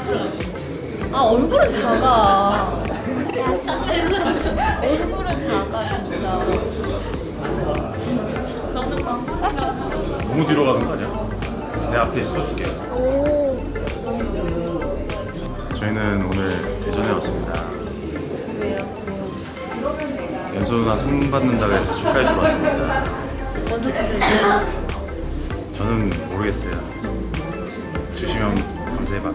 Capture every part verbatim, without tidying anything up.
아 얼굴은 작아. 얼굴은 작아 진짜. 너무 뒤로 가는 거 아니야? 내 앞에 서줄게. 오. 저희는 오늘 대전에 왔습니다. 왜요? 연수 누나 상 받는다고 해서 축하해주러 왔습니다. 원석 씨는 뭐야? 저는 모르겠어요. 주시면 감사해봐.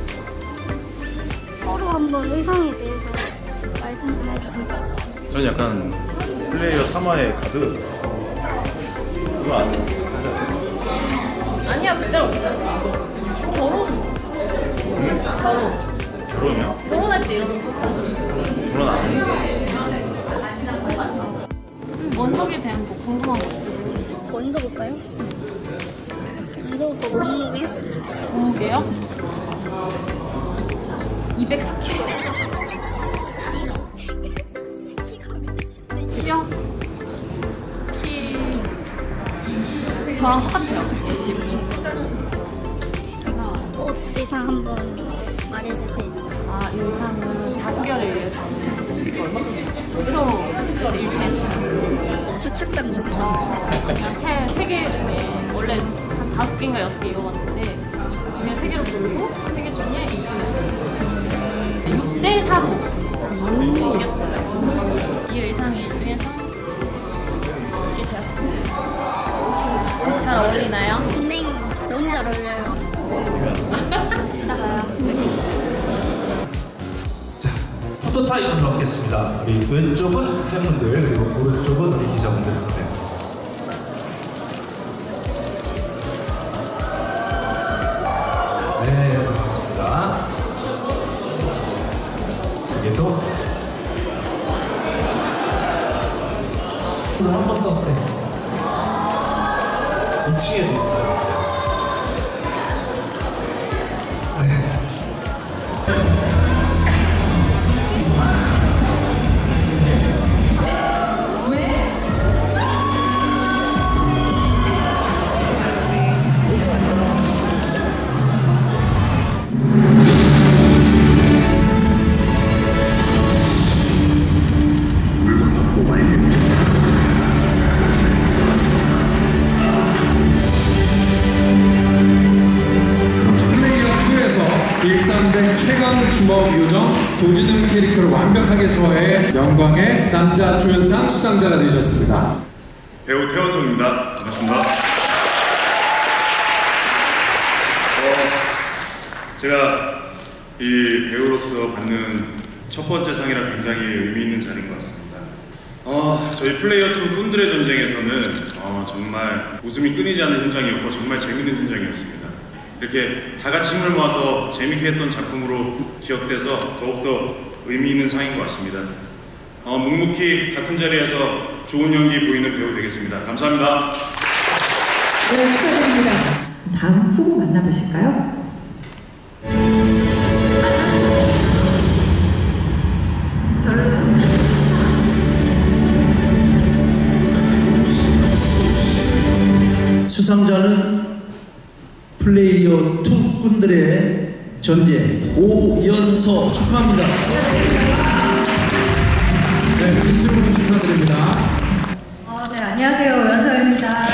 서로 한번 의상에 대해서 말씀 좀 해주세요. 전 약간 플레이어 삼 화의 가드 그거 안 해? 아니야 그때는 없어요. 결혼. 응? 결혼. 결혼이요? 결혼할 때 이러는 거잖아. 결혼 안 했는데. 음, 원석에 대한 거 궁금한 거 있으세요 혹시? 원석 오빠요? 원석 오빠 몸무게? 몸무게요? 이백사 킬로그램. 키가 몇인데? 키요? 키 저랑 똑같아요. 백칠십. 옷 의상 한번 말해주세요. 아, 이 의상은 다수결에 의해서 프로 이렇게 했어요. 주착감 좀. 그냥 세, 세 개 중에 원래 한 다섯 개인가 여섯 개 입어봤는데 그 중에 세 개로 고르고 세 개 중에 일 등 했어요. 육 대 사로 이겼어요. 이 의상이 일 등 해서 이렇게 되었습니다. 잘 어울리나요? 네, 너무 잘 어울려요. 이따가요. 포토타임 넣겠습니다. 우리 왼쪽은 팬분들 그리고 오른쪽은 우리 기자분들. 네. 네, 반갑습니다. 저기도 오늘 한 번 더. 네. 이 층에도 있어요. 네. 일단된 최강 주먹 요정 도지능 캐릭터를 완벽하게 소화해 영광의 남자 조연상 수상자가 되셨습니다. 배우 태원성입니다. 반갑습니다. 어, 제가 이 배우로서 받는 첫 번째 상이라 굉장히 의미 있는 자리인 것 같습니다. 어, 저희 플레이어 투 꾼들의 전쟁에서는 어, 정말 웃음이 끊이지 않는 현장이었고 정말 재밌는 현장이었습니다. 이렇게 다 같이 힘을 모아서 재밌게 했던 작품으로 기억돼서 더욱더 의미 있는 상인 것 같습니다. 어, 묵묵히 같은 자리에서 좋은 연기 보이는 배우 되겠습니다. 감사합니다. 네, 축하드립니다. 다음 후보 만나보실까요? 수상자는 플레이어 투 분들의 전쟁 오연서 축하합니다. 네, 진심으로 축하드립니다. 어, 네, 안녕하세요. 오연서입니다.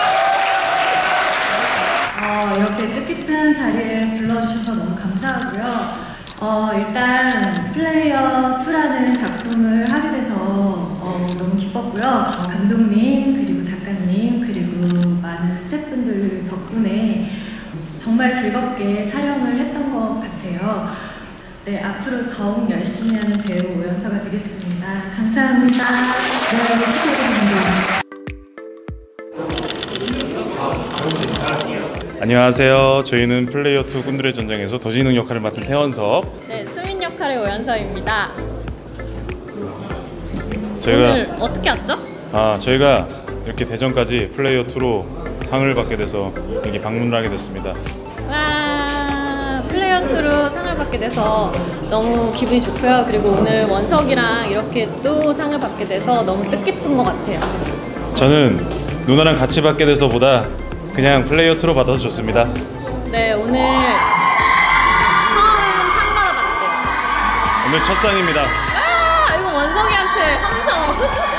어, 이렇게 뜻깊은 자리에 불러주셔서 너무 감사하고요. 어, 일단 플레이어 투라는 작품을 하게 돼서 어, 너무 기뻤고요. 감독님, 그리고 작가님, 그리고 많은 스태프분들 덕분에 정말 즐겁게 촬영을 했던 것 같아요. 네, 앞으로 더욱 열심히 하는 배우 오연서가 되겠습니다. 감사합니다. 네, 축하드립니다. 안녕하세요. 저희는 플레이어 투 꾼들의 전쟁에서 도지능 역할을 맡은 태원석. 네, 수민 역할의 오연서입니다. 저희가 오늘 어떻게 왔죠? 아 저희가 이렇게 대전까지 플레이어 투로 상을 받게 돼서 여기 방문을 하게 됐습니다. 와, 플레이어 투로 상을 받게 돼서 너무 기분이 좋고요. 그리고 오늘 원석이랑 이렇게 또 상을 받게 돼서 너무 뜻깊은 것 같아요. 저는 누나랑 같이 받게 돼서보다 그냥 플레이어 투로 받아서 좋습니다. 네, 오늘 처음 오늘 첫 상입니다. 아, 이거 원성이한테 함성.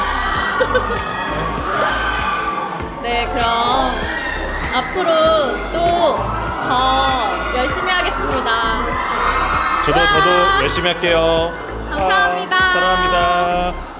네, 그럼 앞으로 또 더 열심히 하겠습니다. 저도 와! 저도 열심히 할게요. 감사합니다. 아, 사랑합니다.